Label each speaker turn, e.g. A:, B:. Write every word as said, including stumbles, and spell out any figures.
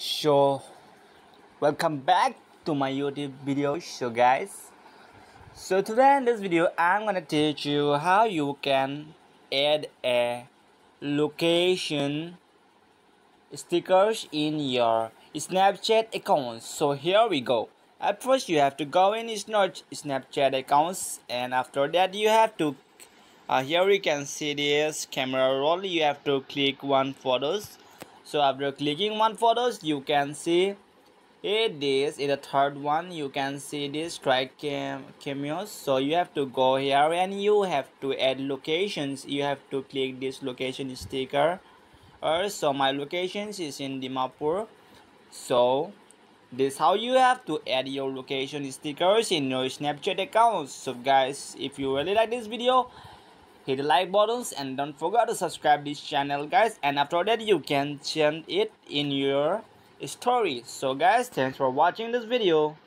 A: So welcome back to my YouTube video. So guys, so today in this video I'm gonna teach you how you can add a location stickers in your Snapchat account. So here we go. At first you have to go in Snapchat accounts, and after that you have to uh, here you can see this camera roll. You have to click one photos. So after clicking one photos, you can see it is in the third one. You can see this strike cam cameos. So you have to go here and you have to add locations. You have to click this location sticker. Or so my locations is in Dimapur. So this how you have to add your location stickers in your Snapchat account. So guys, if you really like this video, hit the like buttons and don't forget to subscribe this channel guys, and after that you can change it in your story. So guys, thanks for watching this video.